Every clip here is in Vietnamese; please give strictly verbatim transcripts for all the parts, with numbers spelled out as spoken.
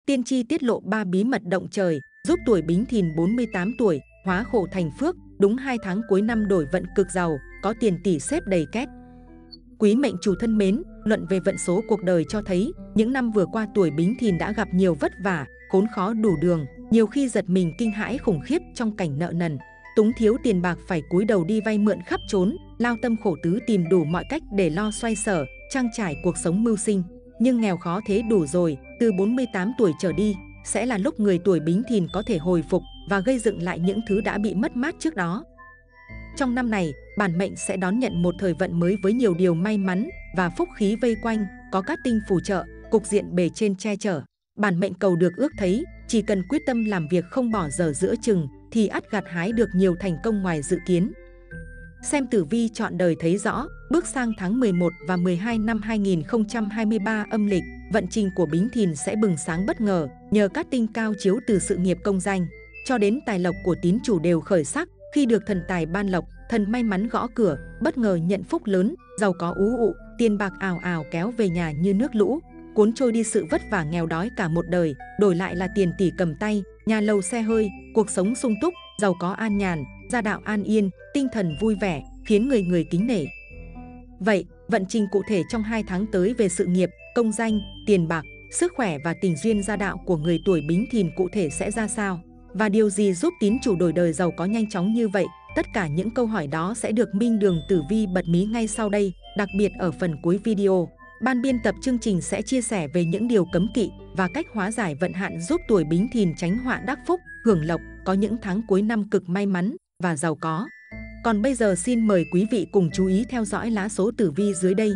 tiên tri tiết lộ ba bí mật động trời, giúp tuổi Bính Thìn bốn mươi tám tuổi, hóa khổ thành phước, đúng hai tháng cuối năm đổi vận cực giàu, có tiền tỷ xếp đầy két. Quý mệnh chủ thân mến, luận về vận số cuộc đời cho thấy, những năm vừa qua tuổi Bính Thìn đã gặp nhiều vất vả, khốn khó đủ đường, nhiều khi giật mình kinh hãi khủng khiếp trong cảnh nợ nần, túng thiếu tiền bạc phải cúi đầu đi vay mượn khắp trốn, lao tâm khổ tứ tìm đủ mọi cách để lo xoay sở, trang trải cuộc sống mưu sinh. Nhưng nghèo khó thế đủ rồi, từ bốn mươi tám tuổi trở đi, sẽ là lúc người tuổi Bính Thìn có thể hồi phục và gây dựng lại những thứ đã bị mất mát trước đó. Trong năm này, bản mệnh sẽ đón nhận một thời vận mới với nhiều điều may mắn và phúc khí vây quanh, có cát tinh phù trợ, cục diện bề trên che chở. Bản mệnh cầu được ước thấy, chỉ cần quyết tâm làm việc không bỏ dở giữa chừng thì ắt gặt hái được nhiều thành công ngoài dự kiến. Xem tử vi chọn đời thấy rõ, bước sang tháng mười một và mười hai năm hai nghìn không trăm hai mươi ba âm lịch, vận trình của Bính Thìn sẽ bừng sáng bất ngờ nhờ cát tinh cao chiếu từ sự nghiệp công danh cho đến tài lộc của tín chủ đều khởi sắc. Khi được thần tài ban lộc, thần may mắn gõ cửa, bất ngờ nhận phúc lớn, giàu có ú ụ, tiền bạc ào ào kéo về nhà như nước lũ, cuốn trôi đi sự vất vả nghèo đói cả một đời, đổi lại là tiền tỷ cầm tay, nhà lầu xe hơi, cuộc sống sung túc, giàu có an nhàn, gia đạo an yên, tinh thần vui vẻ, khiến người người kính nể. Vậy, vận trình cụ thể trong hai tháng tới về sự nghiệp, công danh, tiền bạc, sức khỏe và tình duyên gia đạo của người tuổi Bính Thìn cụ thể sẽ ra sao? Và điều gì giúp tín chủ đổi đời giàu có nhanh chóng như vậy? Tất cả những câu hỏi đó sẽ được Minh Đường Tử Vi bật mí ngay sau đây, đặc biệt ở phần cuối video. Ban biên tập chương trình sẽ chia sẻ về những điều cấm kỵ và cách hóa giải vận hạn giúp tuổi Bính Thìn tránh họa đắc phúc, hưởng lộc, có những tháng cuối năm cực may mắn và giàu có. Còn bây giờ xin mời quý vị cùng chú ý theo dõi lá số tử vi dưới đây.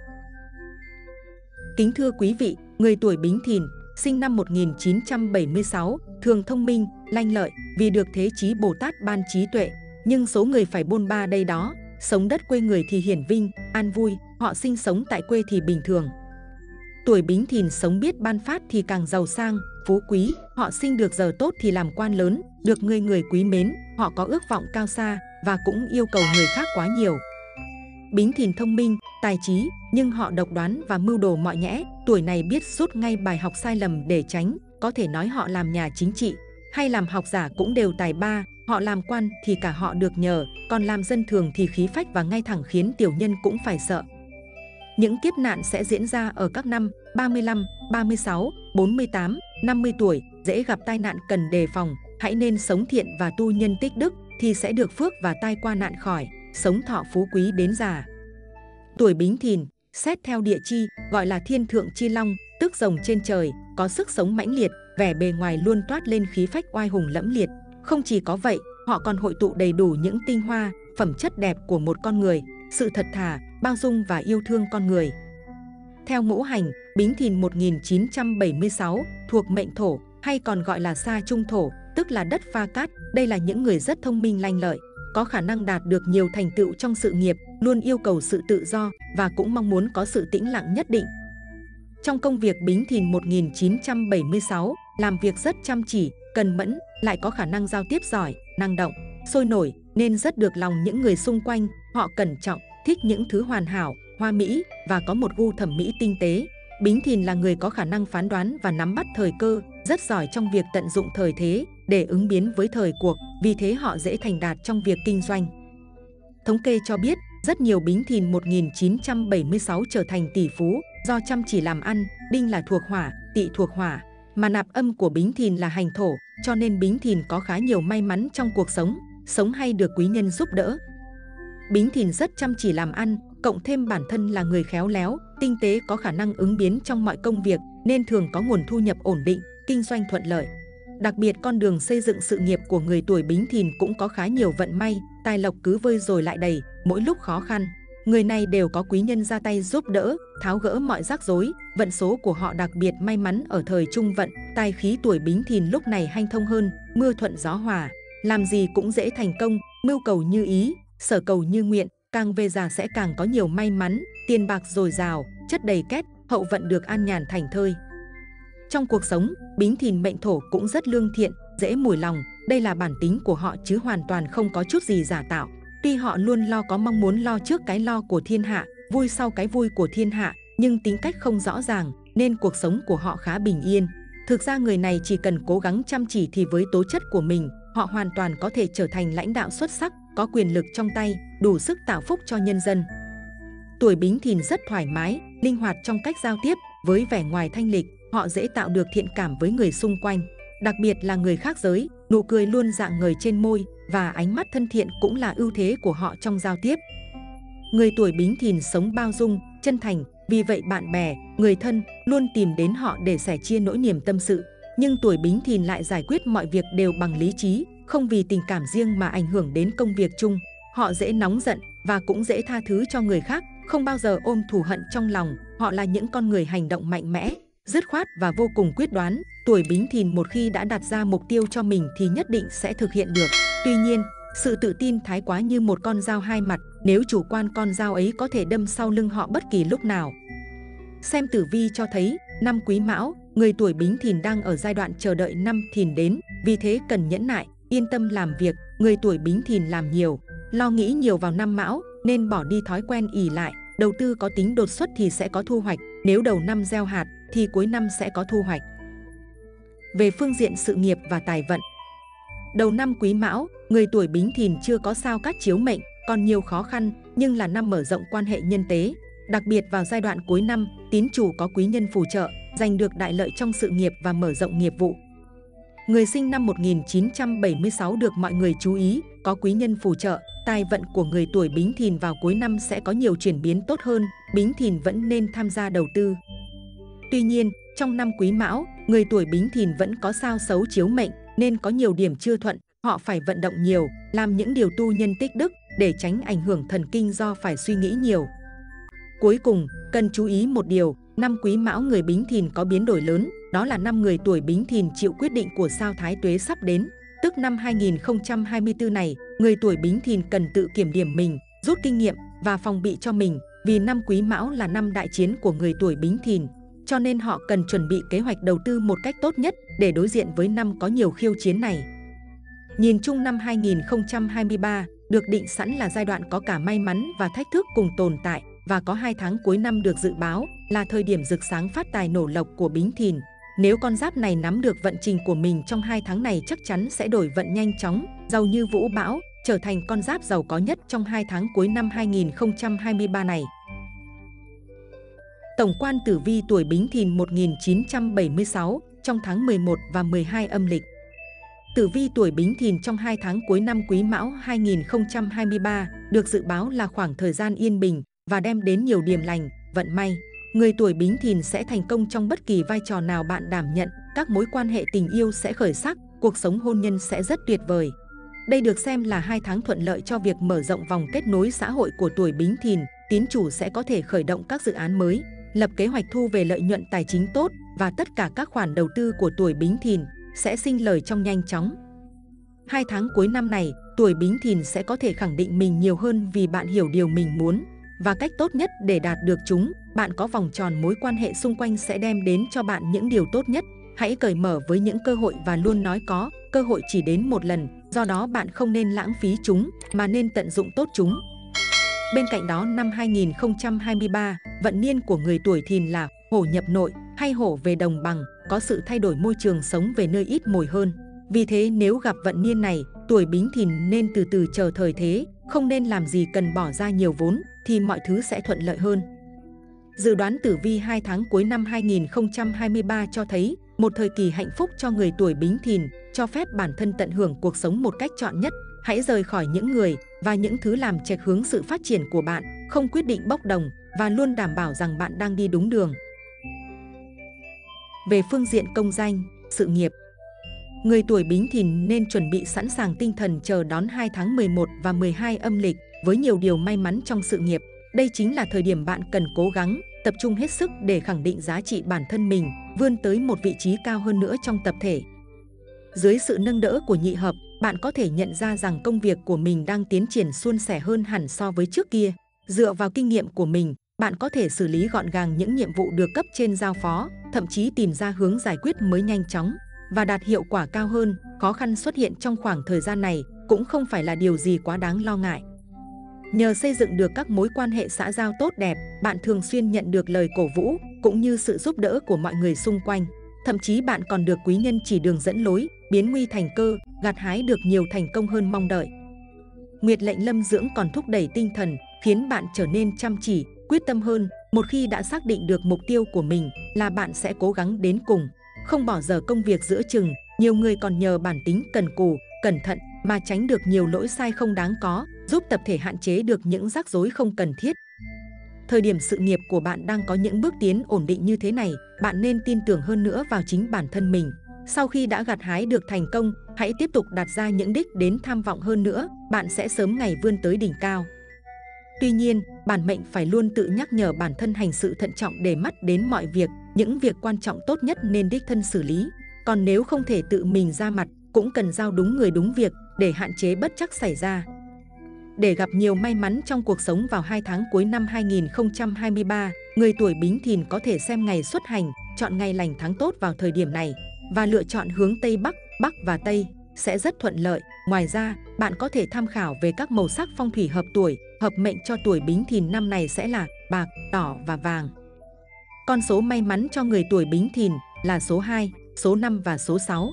Kính thưa quý vị, người tuổi Bính Thìn, sinh năm một nghìn chín trăm bảy mươi sáu, thường thông minh, lanh lợi vì được Thế Chí Bồ Tát ban trí tuệ. Nhưng số người phải bôn ba đây đó, sống đất quê người thì hiển vinh, an vui, họ sinh sống tại quê thì bình thường. Tuổi Bính Thìn sống biết ban phát thì càng giàu sang, phú quý, họ sinh được giờ tốt thì làm quan lớn, được người người quý mến, họ có ước vọng cao xa và cũng yêu cầu người khác quá nhiều. Bính Thìn thông minh, tài trí, nhưng họ độc đoán và mưu đồ mọi nhẽ, tuổi này biết rút ngay bài học sai lầm để tránh, có thể nói họ làm nhà chính trị hay làm học giả cũng đều tài ba, họ làm quan thì cả họ được nhờ, còn làm dân thường thì khí phách và ngay thẳng khiến tiểu nhân cũng phải sợ. Những kiếp nạn sẽ diễn ra ở các năm ba mươi lăm, ba mươi sáu, bốn mươi tám, năm mươi tuổi, dễ gặp tai nạn cần đề phòng, hãy nên sống thiện và tu nhân tích đức thì sẽ được phước và tai qua nạn khỏi, sống thọ phú quý đến già. Tuổi Bính Thìn, xét theo địa chi, gọi là thiên thượng chi long, tức rồng trên trời, có sức sống mãnh liệt, vẻ bề ngoài luôn toát lên khí phách oai hùng lẫm liệt. Không chỉ có vậy, họ còn hội tụ đầy đủ những tinh hoa, phẩm chất đẹp của một con người, sự thật thà, bao dung và yêu thương con người. Theo ngũ hành, Bính Thìn một nghìn chín trăm bảy mươi sáu thuộc mệnh thổ hay còn gọi là sa trung thổ, tức là đất pha cát. Đây là những người rất thông minh lanh lợi, có khả năng đạt được nhiều thành tựu trong sự nghiệp, luôn yêu cầu sự tự do và cũng mong muốn có sự tĩnh lặng nhất định. Trong công việc, Bính Thìn một nghìn chín trăm bảy mươi sáu làm việc rất chăm chỉ, cần mẫn, lại có khả năng giao tiếp giỏi, năng động, sôi nổi nên rất được lòng những người xung quanh. Họ cẩn trọng, thích những thứ hoàn hảo, hoa mỹ và có một gu thẩm mỹ tinh tế. Bính Thìn là người có khả năng phán đoán và nắm bắt thời cơ, rất giỏi trong việc tận dụng thời thế để ứng biến với thời cuộc, vì thế họ dễ thành đạt trong việc kinh doanh. Thống kê cho biết, rất nhiều Bính Thìn một nghìn chín trăm bảy mươi sáu trở thành tỷ phú do chăm chỉ làm ăn. Đinh là thuộc hỏa, Tỵ thuộc hỏa, mà nạp âm của Bính Thìn là hành thổ, cho nên Bính Thìn có khá nhiều may mắn trong cuộc sống, sống hay được quý nhân giúp đỡ. Bính Thìn rất chăm chỉ làm ăn, cộng thêm bản thân là người khéo léo, tinh tế, có khả năng ứng biến trong mọi công việc nên thường có nguồn thu nhập ổn định, kinh doanh thuận lợi. Đặc biệt con đường xây dựng sự nghiệp của người tuổi Bính Thìn cũng có khá nhiều vận may, tài lộc cứ vơi rồi lại đầy, mỗi lúc khó khăn. Người này đều có quý nhân ra tay giúp đỡ, tháo gỡ mọi rắc rối. Vận số của họ đặc biệt may mắn ở thời trung vận, tài khí tuổi Bính Thìn lúc này hanh thông hơn, mưa thuận gió hòa, làm gì cũng dễ thành công, mưu cầu như ý, sở cầu như nguyện. Càng về già sẽ càng có nhiều may mắn, tiền bạc dồi dào, chất đầy két, hậu vận được an nhàn thảnh thơi. Trong cuộc sống, Bính Thìn mệnh thổ cũng rất lương thiện, dễ mùi lòng, đây là bản tính của họ chứ hoàn toàn không có chút gì giả tạo. Tuy họ luôn lo có mong muốn lo trước cái lo của thiên hạ, vui sau cái vui của thiên hạ, nhưng tính cách không rõ ràng nên cuộc sống của họ khá bình yên. Thực ra người này chỉ cần cố gắng chăm chỉ thì với tố chất của mình, họ hoàn toàn có thể trở thành lãnh đạo xuất sắc, có quyền lực trong tay, đủ sức tạo phúc cho nhân dân. Tuổi Bính Thìn rất thoải mái, linh hoạt trong cách giao tiếp, với vẻ ngoài thanh lịch, họ dễ tạo được thiện cảm với người xung quanh. Đặc biệt là người khác giới, nụ cười luôn rạng ngời trên môi và ánh mắt thân thiện cũng là ưu thế của họ trong giao tiếp. Người tuổi Bính Thìn sống bao dung, chân thành, vì vậy bạn bè, người thân luôn tìm đến họ để sẻ chia nỗi niềm tâm sự. Nhưng tuổi Bính Thìn lại giải quyết mọi việc đều bằng lý trí, không vì tình cảm riêng mà ảnh hưởng đến công việc chung. Họ dễ nóng giận và cũng dễ tha thứ cho người khác, không bao giờ ôm thù hận trong lòng. Họ là những con người hành động mạnh mẽ, dứt khoát và vô cùng quyết đoán. Tuổi Bính Thìn một khi đã đặt ra mục tiêu cho mình thì nhất định sẽ thực hiện được. Tuy nhiên, sự tự tin thái quá như một con dao hai mặt, nếu chủ quan con dao ấy có thể đâm sau lưng họ bất kỳ lúc nào. Xem tử vi cho thấy, năm Quý Mão, người tuổi Bính Thìn đang ở giai đoạn chờ đợi năm Thìn đến, vì thế cần nhẫn nại, yên tâm làm việc. Người tuổi Bính Thìn làm nhiều, lo nghĩ nhiều vào năm Mão, nên bỏ đi thói quen ỷ lại. Đầu tư có tính đột xuất thì sẽ có thu hoạch, nếu đầu năm gieo hạt thì cuối năm sẽ có thu hoạch. Về phương diện sự nghiệp và tài vận, đầu năm Quý Mão, người tuổi Bính Thìn chưa có sao cát chiếu mệnh, còn nhiều khó khăn, nhưng là năm mở rộng quan hệ nhân tế. Đặc biệt vào giai đoạn cuối năm, tín chủ có quý nhân phù trợ, giành được đại lợi trong sự nghiệp và mở rộng nghiệp vụ. Người sinh năm một nghìn chín trăm bảy mươi sáu được mọi người chú ý, có quý nhân phù trợ, tài vận của người tuổi Bính Thìn vào cuối năm sẽ có nhiều chuyển biến tốt hơn, Bính Thìn vẫn nên tham gia đầu tư. Tuy nhiên, trong năm Quý Mão, người tuổi Bính Thìn vẫn có sao xấu chiếu mệnh, nên có nhiều điểm chưa thuận, họ phải vận động nhiều, làm những điều tu nhân tích đức để tránh ảnh hưởng thần kinh do phải suy nghĩ nhiều. Cuối cùng, cần chú ý một điều, năm Quý Mão người Bính Thìn có biến đổi lớn, đó là năm người tuổi Bính Thìn chịu quyết định của sao Thái Tuế sắp đến. Tức năm hai nghìn không trăm hai mươi tư này, người tuổi Bính Thìn cần tự kiểm điểm mình, rút kinh nghiệm và phòng bị cho mình, vì năm Quý Mão là năm đại chiến của người tuổi Bính Thìn, cho nên họ cần chuẩn bị kế hoạch đầu tư một cách tốt nhất để đối diện với năm có nhiều khiêu chiến này. Nhìn chung năm hai nghìn không trăm hai mươi ba được định sẵn là giai đoạn có cả may mắn và thách thức cùng tồn tại, và có hai tháng cuối năm được dự báo là thời điểm rực sáng phát tài nổ lộc của Bính Thìn. Nếu con giáp này nắm được vận trình của mình trong hai tháng này chắc chắn sẽ đổi vận nhanh chóng, giàu như vũ bão, trở thành con giáp giàu có nhất trong hai tháng cuối năm hai nghìn không trăm hai mươi ba này. Tổng quan tử vi tuổi Bính Thìn một nghìn chín trăm bảy mươi sáu trong tháng mười một và mười hai âm lịch. Tử vi tuổi Bính Thìn trong hai tháng cuối năm Quý Mão hai nghìn không trăm hai mươi ba được dự báo là khoảng thời gian yên bình và đem đến nhiều điểm lành, vận may. Người tuổi Bính Thìn sẽ thành công trong bất kỳ vai trò nào bạn đảm nhận, các mối quan hệ tình yêu sẽ khởi sắc, cuộc sống hôn nhân sẽ rất tuyệt vời. Đây được xem là hai tháng thuận lợi cho việc mở rộng vòng kết nối xã hội của tuổi Bính Thìn, tín chủ sẽ có thể khởi động các dự án mới, lập kế hoạch thu về lợi nhuận tài chính tốt và tất cả các khoản đầu tư của tuổi Bính Thìn sẽ sinh lời trong nhanh chóng. Hai tháng cuối năm này, tuổi Bính Thìn sẽ có thể khẳng định mình nhiều hơn vì bạn hiểu điều mình muốn. Và cách tốt nhất để đạt được chúng, bạn có vòng tròn mối quan hệ xung quanh sẽ đem đến cho bạn những điều tốt nhất. Hãy cởi mở với những cơ hội và luôn nói có, cơ hội chỉ đến một lần, do đó bạn không nên lãng phí chúng, mà nên tận dụng tốt chúng. Bên cạnh đó năm hai nghìn không trăm hai mươi ba, vận niên của người tuổi Thìn là hổ nhập nội hay hổ về đồng bằng, có sự thay đổi môi trường sống về nơi ít mồi hơn. Vì thế nếu gặp vận niên này, tuổi Bính Thìn nên từ từ chờ thời thế, không nên làm gì cần bỏ ra nhiều vốn, thì mọi thứ sẽ thuận lợi hơn. Dự đoán tử vi hai tháng cuối năm hai nghìn không trăm hai mươi ba cho thấy một thời kỳ hạnh phúc cho người tuổi Bính Thìn, cho phép bản thân tận hưởng cuộc sống một cách trọn nhất. Hãy rời khỏi những người và những thứ làm chệch hướng sự phát triển của bạn, không quyết định bốc đồng và luôn đảm bảo rằng bạn đang đi đúng đường. Về phương diện công danh, sự nghiệp, người tuổi Bính Thìn nên chuẩn bị sẵn sàng tinh thần chờ đón hai tháng mười một và mười hai âm lịch với nhiều điều may mắn trong sự nghiệp. Đây chính là thời điểm bạn cần cố gắng, tập trung hết sức để khẳng định giá trị bản thân mình, vươn tới một vị trí cao hơn nữa trong tập thể. Dưới sự nâng đỡ của nhị hợp, bạn có thể nhận ra rằng công việc của mình đang tiến triển suôn sẻ hơn hẳn so với trước kia. Dựa vào kinh nghiệm của mình, bạn có thể xử lý gọn gàng những nhiệm vụ được cấp trên giao phó, thậm chí tìm ra hướng giải quyết mới nhanh chóng và đạt hiệu quả cao hơn. Khó khăn xuất hiện trong khoảng thời gian này cũng không phải là điều gì quá đáng lo ngại. Nhờ xây dựng được các mối quan hệ xã giao tốt đẹp, bạn thường xuyên nhận được lời cổ vũ cũng như sự giúp đỡ của mọi người xung quanh. Thậm chí bạn còn được quý nhân chỉ đường dẫn lối, biến nguy thành cơ, gặt hái được nhiều thành công hơn mong đợi. Nguyệt lệnh lâm dưỡng còn thúc đẩy tinh thần, khiến bạn trở nên chăm chỉ, quyết tâm hơn. Một khi đã xác định được mục tiêu của mình là bạn sẽ cố gắng đến cùng, không bỏ dở công việc giữa chừng. Nhiều người còn nhờ bản tính cần cù, cẩn thận mà tránh được nhiều lỗi sai không đáng có, giúp tập thể hạn chế được những rắc rối không cần thiết. Thời điểm sự nghiệp của bạn đang có những bước tiến ổn định như thế này, bạn nên tin tưởng hơn nữa vào chính bản thân mình. Sau khi đã gặt hái được thành công, hãy tiếp tục đặt ra những đích đến tham vọng hơn nữa, bạn sẽ sớm ngày vươn tới đỉnh cao. Tuy nhiên, bản mệnh phải luôn tự nhắc nhở bản thân hành sự thận trọng để mắt đến mọi việc, những việc quan trọng tốt nhất nên đích thân xử lý. Còn nếu không thể tự mình ra mặt, cũng cần giao đúng người đúng việc để hạn chế bất trắc xảy ra. Để gặp nhiều may mắn trong cuộc sống vào hai tháng cuối năm hai nghìn không trăm hai mươi ba, người tuổi Bính Thìn có thể xem ngày xuất hành, chọn ngày lành tháng tốt vào thời điểm này và lựa chọn hướng Tây Bắc, Bắc và Tây sẽ rất thuận lợi. Ngoài ra, bạn có thể tham khảo về các màu sắc phong thủy hợp tuổi, hợp mệnh cho tuổi Bính Thìn năm này sẽ là bạc, đỏ và vàng. Con số may mắn cho người tuổi Bính Thìn là số hai, số năm và số sáu.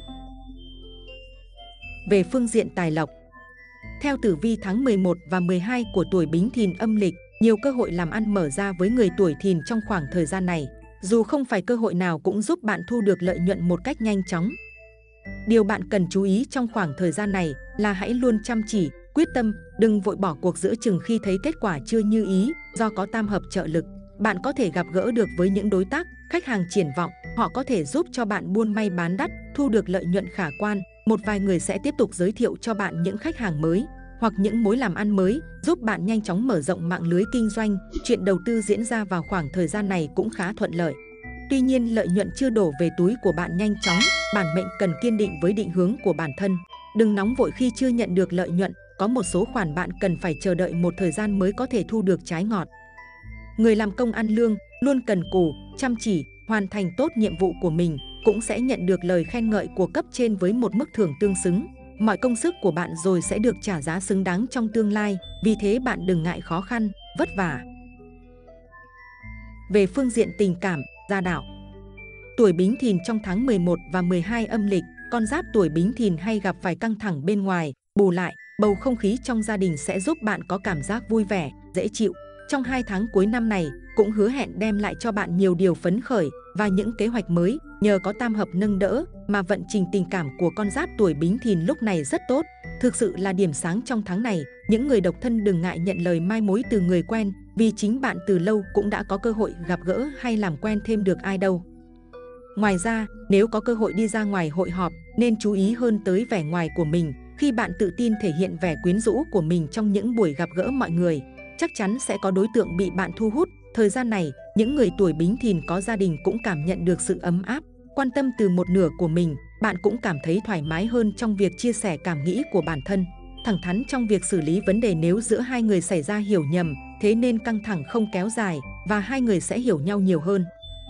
Về phương diện tài lộc, theo tử vi tháng mười một và mười hai của tuổi Bính Thìn âm lịch, nhiều cơ hội làm ăn mở ra với người tuổi Thìn trong khoảng thời gian này. Dù không phải cơ hội nào cũng giúp bạn thu được lợi nhuận một cách nhanh chóng. Điều bạn cần chú ý trong khoảng thời gian này là hãy luôn chăm chỉ, quyết tâm, đừng vội bỏ cuộc giữa chừng khi thấy kết quả chưa như ý. Do có tam hợp trợ lực, bạn có thể gặp gỡ được với những đối tác, khách hàng triển vọng. Họ có thể giúp cho bạn buôn may bán đắt, thu được lợi nhuận khả quan. Một vài người sẽ tiếp tục giới thiệu cho bạn những khách hàng mới hoặc những mối làm ăn mới, giúp bạn nhanh chóng mở rộng mạng lưới kinh doanh. Chuyện đầu tư diễn ra vào khoảng thời gian này cũng khá thuận lợi. Tuy nhiên, lợi nhuận chưa đổ về túi của bạn nhanh chóng, bản mệnh cần kiên định với định hướng của bản thân. Đừng nóng vội khi chưa nhận được lợi nhuận, có một số khoản bạn cần phải chờ đợi một thời gian mới có thể thu được trái ngọt. Người làm công ăn lương, luôn cần cù, chăm chỉ, hoàn thành tốt nhiệm vụ của mình, cũng sẽ nhận được lời khen ngợi của cấp trên với một mức thưởng tương xứng. Mọi công sức của bạn rồi sẽ được trả giá xứng đáng trong tương lai, vì thế bạn đừng ngại khó khăn, vất vả. Về phương diện tình cảm, gia đạo, tuổi Bính Thìn trong tháng mười một và mười hai âm lịch, con giáp tuổi Bính Thìn hay gặp phải căng thẳng bên ngoài. Bù lại, bầu không khí trong gia đình sẽ giúp bạn có cảm giác vui vẻ, dễ chịu. Trong hai tháng cuối năm này, cũng hứa hẹn đem lại cho bạn nhiều điều phấn khởi và những kế hoạch mới. Nhờ có tam hợp nâng đỡ mà vận trình tình cảm của con giáp tuổi Bính Thìn lúc này rất tốt. Thực sự là điểm sáng trong tháng này. Những người độc thân đừng ngại nhận lời mai mối từ người quen, vì chính bạn từ lâu cũng đã có cơ hội gặp gỡ hay làm quen thêm được ai đâu. Ngoài ra, nếu có cơ hội đi ra ngoài hội họp, nên chú ý hơn tới vẻ ngoài của mình. Khi bạn tự tin thể hiện vẻ quyến rũ của mình trong những buổi gặp gỡ mọi người, chắc chắn sẽ có đối tượng bị bạn thu hút. Thời gian này, những người tuổi Bính Thìn có gia đình cũng cảm nhận được sự ấm áp, quan tâm từ một nửa của mình. Bạn cũng cảm thấy thoải mái hơn trong việc chia sẻ cảm nghĩ của bản thân, thẳng thắn trong việc xử lý vấn đề nếu giữa hai người xảy ra hiểu nhầm. Thế nên căng thẳng không kéo dài và hai người sẽ hiểu nhau nhiều hơn.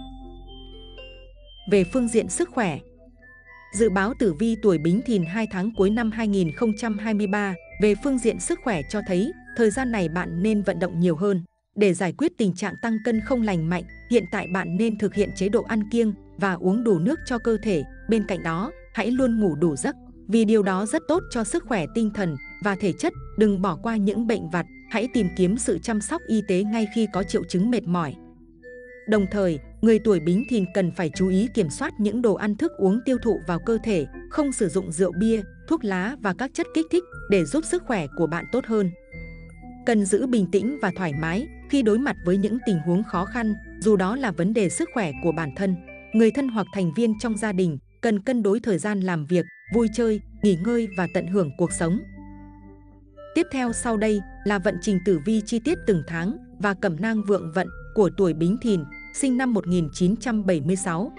Về phương diện sức khỏe, dự báo tử vi tuổi Bính Thìn hai tháng cuối năm hai nghìn không trăm hai mươi ba về phương diện sức khỏe cho thấy thời gian này bạn nên vận động nhiều hơn để giải quyết tình trạng tăng cân không lành mạnh. Hiện tại bạn nên thực hiện chế độ ăn kiêng và uống đủ nước cho cơ thể. Bên cạnh đó, hãy luôn ngủ đủ giấc, vì điều đó rất tốt cho sức khỏe tinh thần và thể chất. Đừng bỏ qua những bệnh vặt, hãy tìm kiếm sự chăm sóc y tế ngay khi có triệu chứng mệt mỏi. Đồng thời, người tuổi Bính Thìn cần phải chú ý kiểm soát những đồ ăn thức uống tiêu thụ vào cơ thể, không sử dụng rượu bia, thuốc lá và các chất kích thích để giúp sức khỏe của bạn tốt hơn. Cần giữ bình tĩnh và thoải mái khi đối mặt với những tình huống khó khăn, dù đó là vấn đề sức khỏe của bản thân, người thân hoặc thành viên trong gia đình. Cần cân đối thời gian làm việc, vui chơi, nghỉ ngơi và tận hưởng cuộc sống. Tiếp theo sau đây là vận trình tử vi chi tiết từng tháng và cẩm nang vượng vận của tuổi Bính Thìn, sinh năm một nghìn chín trăm bảy mươi sáu.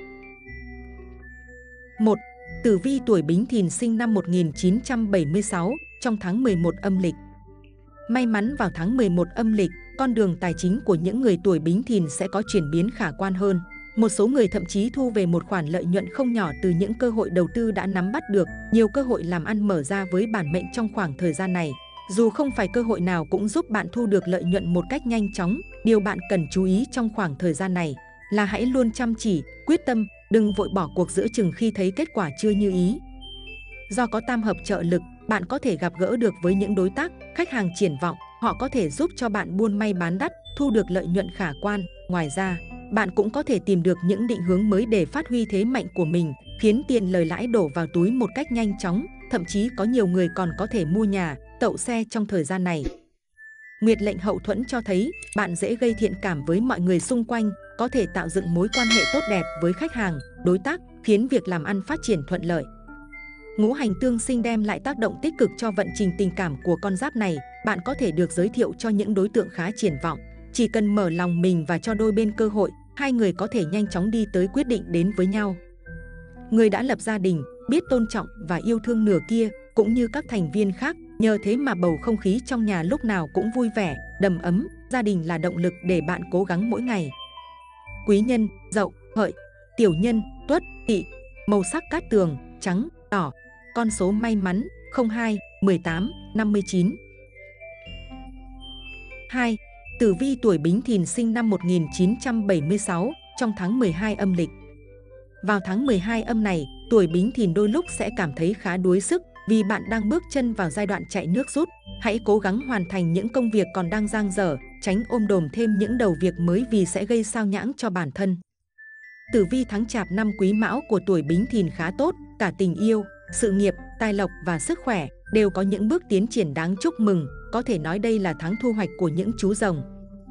một. Tử vi tuổi Bính Thìn sinh năm một nghìn chín trăm bảy mươi sáu trong tháng mười một âm lịch. May mắn vào tháng mười một âm lịch, con đường tài chính của những người tuổi Bính Thìn sẽ có chuyển biến khả quan hơn. Một số người thậm chí thu về một khoản lợi nhuận không nhỏ từ những cơ hội đầu tư đã nắm bắt được. Nhiều cơ hội làm ăn mở ra với bản mệnh trong khoảng thời gian này. Dù không phải cơ hội nào cũng giúp bạn thu được lợi nhuận một cách nhanh chóng, điều bạn cần chú ý trong khoảng thời gian này là hãy luôn chăm chỉ, quyết tâm, đừng vội bỏ cuộc giữa chừng khi thấy kết quả chưa như ý. Do có tam hợp trợ lực, bạn có thể gặp gỡ được với những đối tác, khách hàng triển vọng, họ có thể giúp cho bạn buôn may bán đắt, thu được lợi nhuận khả quan. Ngoài ra, bạn cũng có thể tìm được những định hướng mới để phát huy thế mạnh của mình, khiến tiền lời lãi đổ vào túi một cách nhanh chóng, thậm chí có nhiều người còn có thể mua nhà, tậu xe trong thời gian này. Nguyệt lệnh Hậu Thuẫn cho thấy bạn dễ gây thiện cảm với mọi người xung quanh, có thể tạo dựng mối quan hệ tốt đẹp với khách hàng, đối tác, khiến việc làm ăn phát triển thuận lợi. Ngũ hành tương sinh đem lại tác động tích cực cho vận trình tình cảm của con giáp này. Bạn có thể được giới thiệu cho những đối tượng khá triển vọng. Chỉ cần mở lòng mình và cho đôi bên cơ hội, hai người có thể nhanh chóng đi tới quyết định đến với nhau. Người đã lập gia đình, biết tôn trọng và yêu thương nửa kia, cũng như các thành viên khác, nhờ thế mà bầu không khí trong nhà lúc nào cũng vui vẻ, đầm ấm. Gia đình là động lực để bạn cố gắng mỗi ngày. Quý nhân: Dậu, Hợi. Tiểu nhân: Tuất, Tỵ. Màu sắc cát tường: trắng, đỏ. Con số may mắn: không hai, mười tám, năm mươi chín. hai. Tử vi tuổi Bính Thìn sinh năm một nghìn chín trăm bảy mươi sáu, trong tháng mười hai âm lịch. Vào tháng mười hai âm này, tuổi Bính Thìn đôi lúc sẽ cảm thấy khá đuối sức vì bạn đang bước chân vào giai đoạn chạy nước rút. Hãy cố gắng hoàn thành những công việc còn đang dang dở, tránh ôm đồm thêm những đầu việc mới vì sẽ gây sao nhãng cho bản thân. Tử vi tháng Chạp năm Quý Mão của tuổi Bính Thìn khá tốt, cả tình yêu, sự nghiệp, tài lộc và sức khỏe đều có những bước tiến triển đáng chúc mừng. Có thể nói đây là tháng thu hoạch của những chú rồng.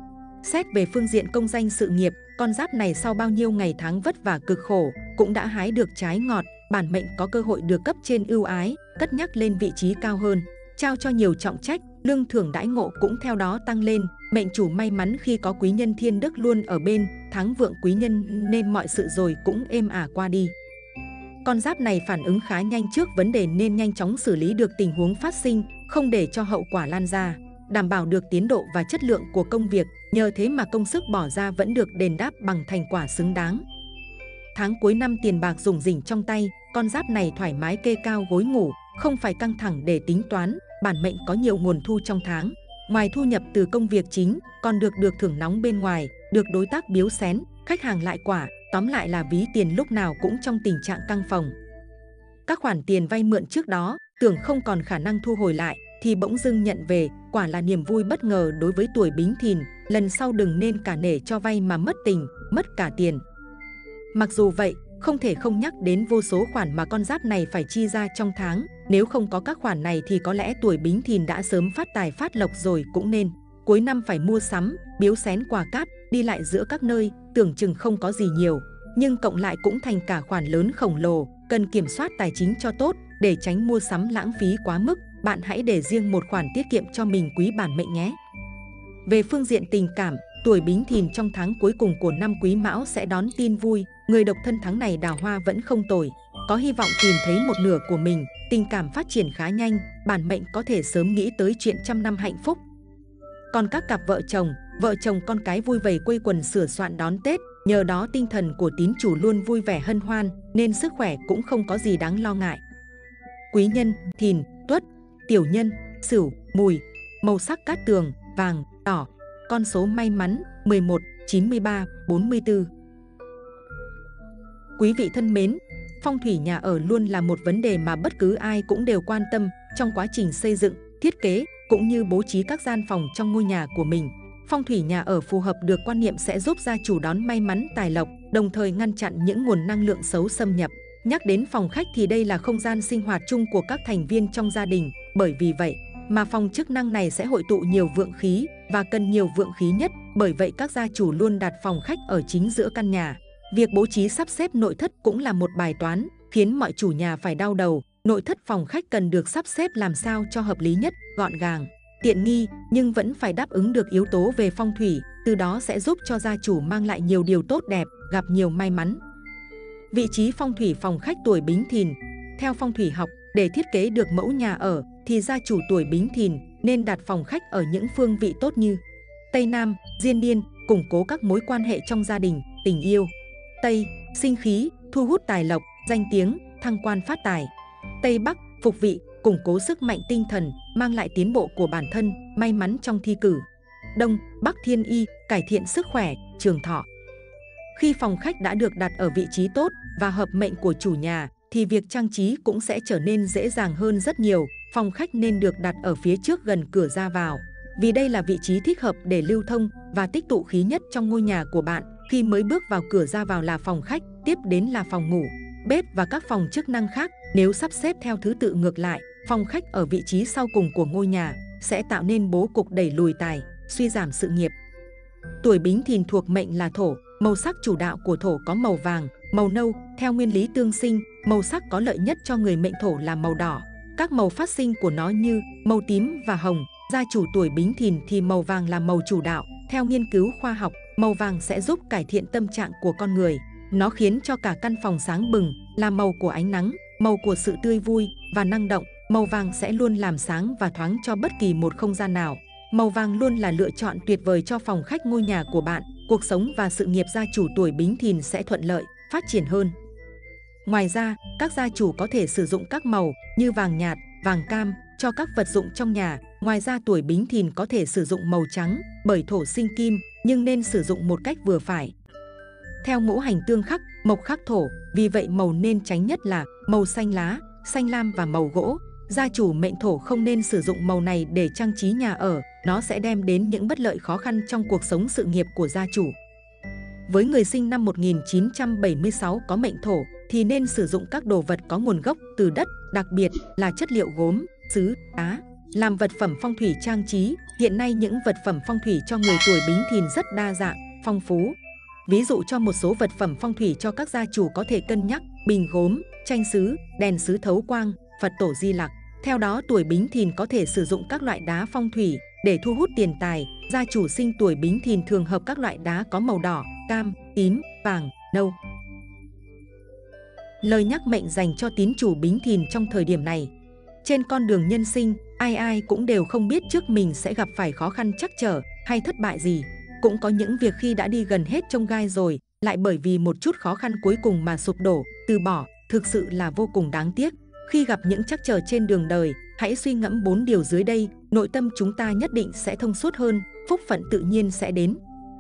Xét về phương diện công danh sự nghiệp, con giáp này sau bao nhiêu ngày tháng vất vả cực khổ cũng đã hái được trái ngọt. Bản mệnh có cơ hội được cấp trên ưu ái, cất nhắc lên vị trí cao hơn, trao cho nhiều trọng trách, lương thưởng đãi ngộ cũng theo đó tăng lên. Mệnh chủ may mắn khi có quý nhân thiên đức luôn ở bên, tháng vượng quý nhân nên mọi sự rồi cũng êm ả qua đi. Con giáp này phản ứng khá nhanh trước vấn đề nên nhanh chóng xử lý được tình huống phát sinh, không để cho hậu quả lan ra, đảm bảo được tiến độ và chất lượng của công việc. Nhờ thế mà công sức bỏ ra vẫn được đền đáp bằng thành quả xứng đáng. Tháng cuối năm tiền bạc rủng rỉnh trong tay, con giáp này thoải mái kê cao gối ngủ, không phải căng thẳng để tính toán. Bản mệnh có nhiều nguồn thu trong tháng. Ngoài thu nhập từ công việc chính, còn được được thưởng nóng bên ngoài, được đối tác biếu xén, khách hàng lại quả. Tóm lại là ví tiền lúc nào cũng trong tình trạng căng phồng. Các khoản tiền vay mượn trước đó, tưởng không còn khả năng thu hồi lại, thì bỗng dưng nhận về, quả là niềm vui bất ngờ đối với tuổi Bính Thìn. Lần sau đừng nên cả nể cho vay mà mất tình, mất cả tiền. Mặc dù vậy, không thể không nhắc đến vô số khoản mà con giáp này phải chi ra trong tháng. Nếu không có các khoản này thì có lẽ tuổi Bính Thìn đã sớm phát tài phát lộc rồi cũng nên. Cuối năm phải mua sắm, biếu xén quà cáp, đi lại giữa các nơi, tưởng chừng không có gì nhiều, nhưng cộng lại cũng thành cả khoản lớn khổng lồ. Cần kiểm soát tài chính cho tốt để tránh mua sắm lãng phí quá mức. Bạn hãy để riêng một khoản tiết kiệm cho mình quý bản mệnh nhé. Về phương diện tình cảm, tuổi Bính Thìn trong tháng cuối cùng của năm Quý Mão sẽ đón tin vui. Người độc thân tháng này đào hoa vẫn không tồi, có hy vọng tìm thấy một nửa của mình. Tình cảm phát triển khá nhanh, bản mệnh có thể sớm nghĩ tới chuyện trăm năm hạnh phúc. Còn các cặp vợ chồng, vợ chồng con cái vui vầy quây quần sửa soạn đón Tết. Nhờ đó tinh thần của tín chủ luôn vui vẻ hân hoan, nên sức khỏe cũng không có gì đáng lo ngại. Quý nhân: Thìn, Tuất. Tiểu nhân: Sửu, Mùi. Màu sắc cát tường: vàng, đỏ. Con số may mắn: mười một, chín mươi ba, bốn mươi tư. Quý vị thân mến, phong thủy nhà ở luôn là một vấn đề mà bất cứ ai cũng đều quan tâm trong quá trình xây dựng, thiết kế cũng như bố trí các gian phòng trong ngôi nhà của mình. Phong thủy nhà ở phù hợp được quan niệm sẽ giúp gia chủ đón may mắn tài lộc, đồng thời ngăn chặn những nguồn năng lượng xấu xâm nhập. Nhắc đến phòng khách thì đây là không gian sinh hoạt chung của các thành viên trong gia đình. Bởi vì vậy mà phòng chức năng này sẽ hội tụ nhiều vượng khí và cần nhiều vượng khí nhất. Bởi vậy các gia chủ luôn đặt phòng khách ở chính giữa căn nhà. Việc bố trí sắp xếp nội thất cũng là một bài toán, khiến mọi chủ nhà phải đau đầu. Nội thất phòng khách cần được sắp xếp làm sao cho hợp lý nhất, gọn gàng, tiện nghi, nhưng vẫn phải đáp ứng được yếu tố về phong thủy. Từ đó sẽ giúp cho gia chủ mang lại nhiều điều tốt đẹp, gặp nhiều may mắn. Vị trí phong thủy phòng khách tuổi Bính Thìn. Theo phong thủy học, để thiết kế được mẫu nhà ở thì gia chủ tuổi Bính Thìn nên đặt phòng khách ở những phương vị tốt như Tây Nam, diên niên, củng cố các mối quan hệ trong gia đình, tình yêu. Tây, sinh khí, thu hút tài lộc, danh tiếng, thăng quan phát tài. Tây Bắc, phục vị, củng cố sức mạnh tinh thần, mang lại tiến bộ của bản thân, may mắn trong thi cử. Đông, Bắc thiên y, cải thiện sức khỏe, trường thọ. Khi phòng khách đã được đặt ở vị trí tốt và hợp mệnh của chủ nhà, thì việc trang trí cũng sẽ trở nên dễ dàng hơn rất nhiều. Phòng khách nên được đặt ở phía trước gần cửa ra vào, vì đây là vị trí thích hợp để lưu thông và tích tụ khí nhất trong ngôi nhà của bạn. Khi mới bước vào cửa ra vào là phòng khách, tiếp đến là phòng ngủ, bếp và các phòng chức năng khác. Nếu sắp xếp theo thứ tự ngược lại, phòng khách ở vị trí sau cùng của ngôi nhà sẽ tạo nên bố cục đẩy lùi tài, suy giảm sự nghiệp. Tuổi Bính Thìn thuộc mệnh là Thổ, màu sắc chủ đạo của Thổ có màu vàng, màu nâu. Theo nguyên lý tương sinh, màu sắc có lợi nhất cho người mệnh Thổ là màu đỏ. Các màu phát sinh của nó như màu tím và hồng. Gia chủ tuổi Bính Thìn thì màu vàng là màu chủ đạo. Theo nghiên cứu khoa học, màu vàng sẽ giúp cải thiện tâm trạng của con người. Nó khiến cho cả căn phòng sáng bừng, là màu của ánh nắng, màu của sự tươi vui và năng động. Màu vàng sẽ luôn làm sáng và thoáng cho bất kỳ một không gian nào. Màu vàng luôn là lựa chọn tuyệt vời cho phòng khách ngôi nhà của bạn. Cuộc sống và sự nghiệp gia chủ tuổi Bính Thìn sẽ thuận lợi, phát triển hơn. Ngoài ra, các gia chủ có thể sử dụng các màu như vàng nhạt, vàng cam cho các vật dụng trong nhà. Ngoài ra, tuổi Bính Thìn có thể sử dụng màu trắng bởi Thổ sinh kim, nhưng nên sử dụng một cách vừa phải. Theo ngũ hành tương khắc, mộc khắc Thổ, vì vậy màu nên tránh nhất là màu xanh lá, xanh lam và màu gỗ. Gia chủ mệnh Thổ không nên sử dụng màu này để trang trí nhà ở, nó sẽ đem đến những bất lợi khó khăn trong cuộc sống sự nghiệp của gia chủ. Với người sinh năm một nghìn chín trăm bảy mươi sáu có mệnh Thổ thì nên sử dụng các đồ vật có nguồn gốc từ đất, đặc biệt là chất liệu gốm, sứ, đá làm vật phẩm phong thủy trang trí. Hiện nay những vật phẩm phong thủy cho người tuổi Bính Thìn rất đa dạng, phong phú. Ví dụ cho một số vật phẩm phong thủy cho các gia chủ có thể cân nhắc bình gốm, tranh sứ, đèn sứ thấu quang, Phật tổ Di Lặc. Theo đó, tuổi Bính Thìn có thể sử dụng các loại đá phong thủy để thu hút tiền tài. Gia chủ sinh tuổi Bính Thìn thường hợp các loại đá có màu đỏ, cam, tím, vàng, nâu. Lời nhắc mệnh dành cho tín chủ Bính Thìn trong thời điểm này. Trên con đường nhân sinh, ai ai cũng đều không biết trước mình sẽ gặp phải khó khăn trắc trở hay thất bại gì. Cũng có những việc khi đã đi gần hết chông gai rồi, lại bởi vì một chút khó khăn cuối cùng mà sụp đổ, từ bỏ, thực sự là vô cùng đáng tiếc. Khi gặp những trắc trở trên đường đời, hãy suy ngẫm bốn điều dưới đây, nội tâm chúng ta nhất định sẽ thông suốt hơn, phúc phận tự nhiên sẽ đến.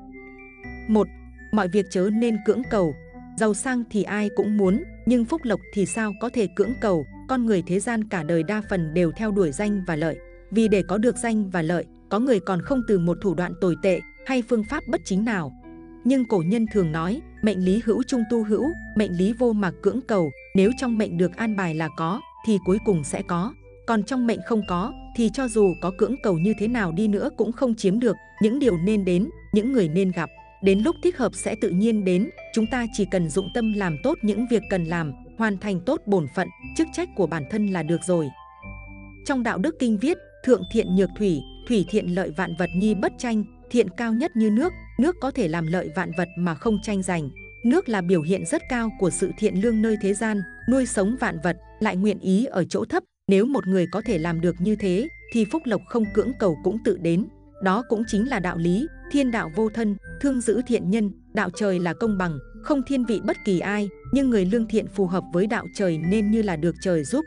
một. Mọi việc chớ nên cưỡng cầu. Giàu sang thì ai cũng muốn, nhưng phúc lộc thì sao có thể cưỡng cầu. Con người thế gian cả đời đa phần đều theo đuổi danh và lợi. Vì để có được danh và lợi, có người còn không từ một thủ đoạn tồi tệ hay phương pháp bất chính nào. Nhưng cổ nhân thường nói, mệnh lý hữu chung tu hữu, mệnh lý vô mặc cưỡng cầu. Nếu trong mệnh được an bài là có, thì cuối cùng sẽ có. Còn trong mệnh không có, thì cho dù có cưỡng cầu như thế nào đi nữa cũng không chiếm được. Những điều nên đến, những người nên gặp, đến lúc thích hợp sẽ tự nhiên đến. Chúng ta chỉ cần dụng tâm làm tốt những việc cần làm, hoàn thành tốt bổn phận, chức trách của bản thân là được rồi. Trong Đạo Đức Kinh viết, thượng thiện nhược thủy, thủy thiện lợi vạn vật nhi bất tranh. Thiện cao nhất như nước, nước có thể làm lợi vạn vật mà không tranh giành. Nước là biểu hiện rất cao của sự thiện lương nơi thế gian, nuôi sống vạn vật, lại nguyện ý ở chỗ thấp. Nếu một người có thể làm được như thế, thì phúc lộc không cưỡng cầu cũng tự đến. Đó cũng chính là đạo lý, thiên đạo vô thân, thương giữ thiện nhân, đạo trời là công bằng, không thiên vị bất kỳ ai, nhưng người lương thiện phù hợp với đạo trời nên như là được trời giúp.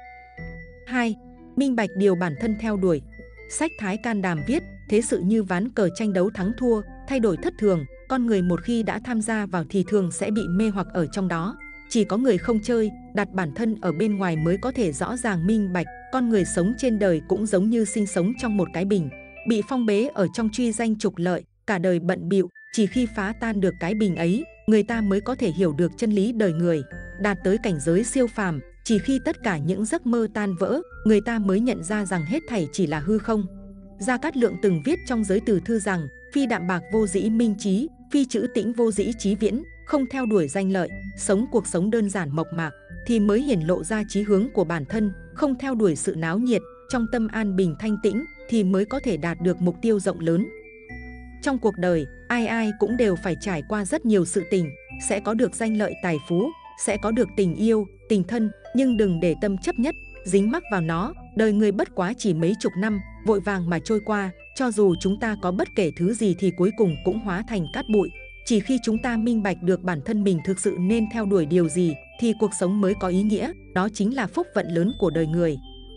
hai. Minh bạch điều bản thân theo đuổi. Sách Thái Can Đàm viết, thế sự như ván cờ tranh đấu thắng thua, thay đổi thất thường, con người một khi đã tham gia vào thì thường sẽ bị mê hoặc ở trong đó. Chỉ có người không chơi, đặt bản thân ở bên ngoài mới có thể rõ ràng minh bạch. Con người sống trên đời cũng giống như sinh sống trong một cái bình, bị phong bế ở trong truy danh trục lợi, cả đời bận bịu. Chỉ khi phá tan được cái bình ấy, người ta mới có thể hiểu được chân lý đời người, đạt tới cảnh giới siêu phàm. Chỉ khi tất cả những giấc mơ tan vỡ, người ta mới nhận ra rằng hết thảy chỉ là hư không. Gia Cát Lượng từng viết trong Giới Từ Thư rằng, phi đạm bạc vô dĩ minh trí, phi trữ tĩnh vô dĩ trí viễn. Không theo đuổi danh lợi, sống cuộc sống đơn giản mộc mạc, thì mới hiển lộ ra chí hướng của bản thân. Không theo đuổi sự náo nhiệt, trong tâm an bình thanh tĩnh, thì mới có thể đạt được mục tiêu rộng lớn. Trong cuộc đời, ai ai cũng đều phải trải qua rất nhiều sự tình, sẽ có được danh lợi tài phú, sẽ có được tình yêu, tình thân, nhưng đừng để tâm chấp nhất, dính mắc vào nó. Đời người bất quá chỉ mấy chục năm, vội vàng mà trôi qua. Cho dù chúng ta có bất kể thứ gì thì cuối cùng cũng hóa thành cát bụi. Chỉ khi chúng ta minh bạch được bản thân mình thực sự nên theo đuổi điều gì, thì cuộc sống mới có ý nghĩa. Đó chính là phúc vận lớn của đời người.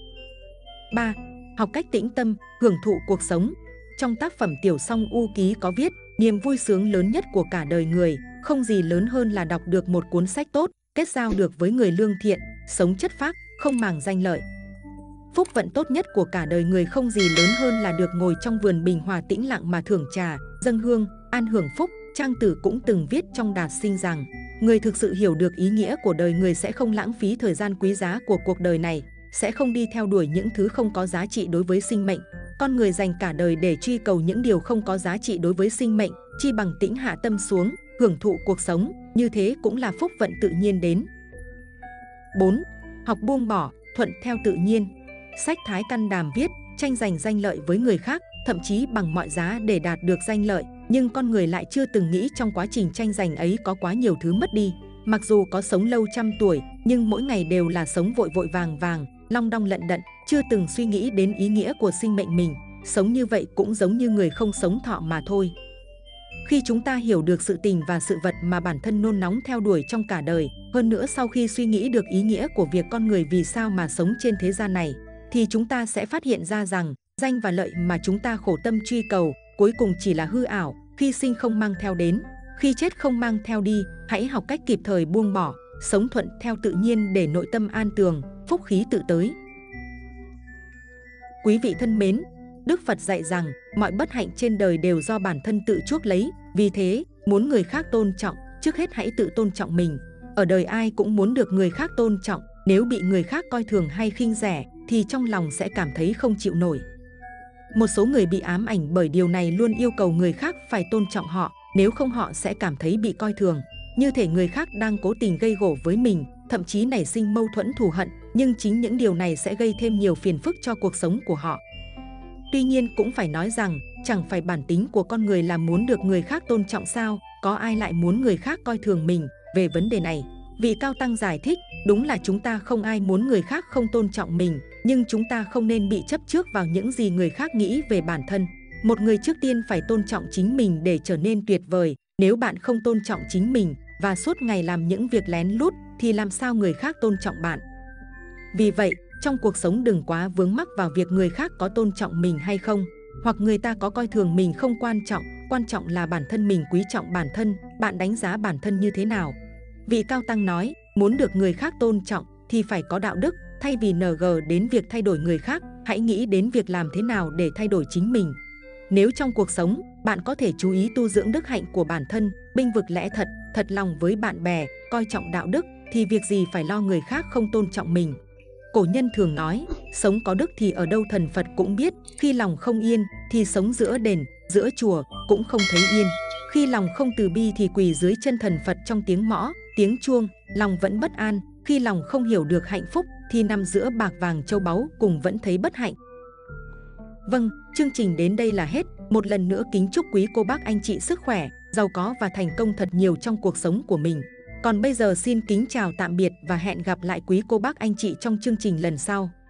ba. Học cách tĩnh tâm, hưởng thụ cuộc sống. Trong tác phẩm Tiểu Song U Ký có viết, niềm vui sướng lớn nhất của cả đời người Không gì lớn hơn là đọc được một cuốn sách tốt, kết giao được với người lương thiện, sống chất phác, không màng danh lợi. Phúc vận tốt nhất của cả đời người không gì lớn hơn là được ngồi trong vườn bình hòa tĩnh lặng mà thưởng trà, dâng hương, an hưởng phúc. Trang Tử cũng từng viết trong Đạt Sinh rằng, người thực sự hiểu được ý nghĩa của đời người sẽ không lãng phí thời gian quý giá của cuộc đời này, sẽ không đi theo đuổi những thứ không có giá trị đối với sinh mệnh. Con người dành cả đời để truy cầu những điều không có giá trị đối với sinh mệnh, chi bằng tĩnh hạ tâm xuống, hưởng thụ cuộc sống, như thế cũng là phúc vận tự nhiên đến. bốn. Học buông bỏ, thuận theo tự nhiên. Sách Thái Căn Đàm viết, tranh giành danh lợi với người khác, thậm chí bằng mọi giá để đạt được danh lợi, nhưng con người lại chưa từng nghĩ trong quá trình tranh giành ấy có quá nhiều thứ mất đi. Mặc dù có sống lâu trăm tuổi, nhưng mỗi ngày đều là sống vội vội vàng vàng, long đong lận đận, chưa từng suy nghĩ đến ý nghĩa của sinh mệnh mình. Sống như vậy cũng giống như người không sống thọ mà thôi. Khi chúng ta hiểu được sự tình và sự vật mà bản thân nôn nóng theo đuổi trong cả đời, hơn nữa sau khi suy nghĩ được ý nghĩa của việc con người vì sao mà sống trên thế gian này, thì chúng ta sẽ phát hiện ra rằng danh và lợi mà chúng ta khổ tâm truy cầu cuối cùng chỉ là hư ảo, khi sinh không mang theo đến, khi chết không mang theo đi. Hãy học cách kịp thời buông bỏ, sống thuận theo tự nhiên để nội tâm an tường, phúc khí tự tới. Quý vị thân mến, Đức Phật dạy rằng mọi bất hạnh trên đời đều do bản thân tự chuốc lấy, vì thế muốn người khác tôn trọng, trước hết hãy tự tôn trọng mình. Ở đời ai cũng muốn được người khác tôn trọng, nếu bị người khác coi thường hay khinh rẻ thì trong lòng sẽ cảm thấy không chịu nổi. Một số người bị ám ảnh bởi điều này luôn yêu cầu người khác phải tôn trọng họ, nếu không họ sẽ cảm thấy bị coi thường, như thể người khác đang cố tình gây gổ với mình, thậm chí nảy sinh mâu thuẫn thù hận, nhưng chính những điều này sẽ gây thêm nhiều phiền phức cho cuộc sống của họ. Tuy nhiên cũng phải nói rằng, chẳng phải bản tính của con người là muốn được người khác tôn trọng sao, có ai lại muốn người khác coi thường mình. Về vấn đề này, vị Cao Tăng giải thích, đúng là chúng ta không ai muốn người khác không tôn trọng mình, nhưng chúng ta không nên bị chấp trước vào những gì người khác nghĩ về bản thân. Một người trước tiên phải tôn trọng chính mình để trở nên tuyệt vời. Nếu bạn không tôn trọng chính mình và suốt ngày làm những việc lén lút thì làm sao người khác tôn trọng bạn? Vì vậy, trong cuộc sống đừng quá vướng mắc vào việc người khác có tôn trọng mình hay không, hoặc người ta có coi thường mình không quan trọng, quan trọng là bản thân mình quý trọng bản thân, bạn đánh giá bản thân như thế nào. Vị Cao Tăng nói, muốn được người khác tôn trọng thì phải có đạo đức, thay vì nờ gờ đến việc thay đổi người khác, hãy nghĩ đến việc làm thế nào để thay đổi chính mình. Nếu trong cuộc sống, bạn có thể chú ý tu dưỡng đức hạnh của bản thân, bênh vực lẽ thật, thật lòng với bạn bè, coi trọng đạo đức, thì việc gì phải lo người khác không tôn trọng mình. Cổ nhân thường nói, sống có đức thì ở đâu thần Phật cũng biết, khi lòng không yên thì sống giữa đền, giữa chùa cũng không thấy yên. Khi lòng không từ bi thì quỳ dưới chân thần Phật trong tiếng mõ, tiếng chuông, lòng vẫn bất an. Khi lòng không hiểu được hạnh phúc thì nằm giữa bạc vàng châu báu cùng vẫn thấy bất hạnh. Vâng, chương trình đến đây là hết. Một lần nữa kính chúc quý cô bác anh chị sức khỏe, giàu có và thành công thật nhiều trong cuộc sống của mình. Còn bây giờ xin kính chào tạm biệt và hẹn gặp lại quý cô bác anh chị trong chương trình lần sau.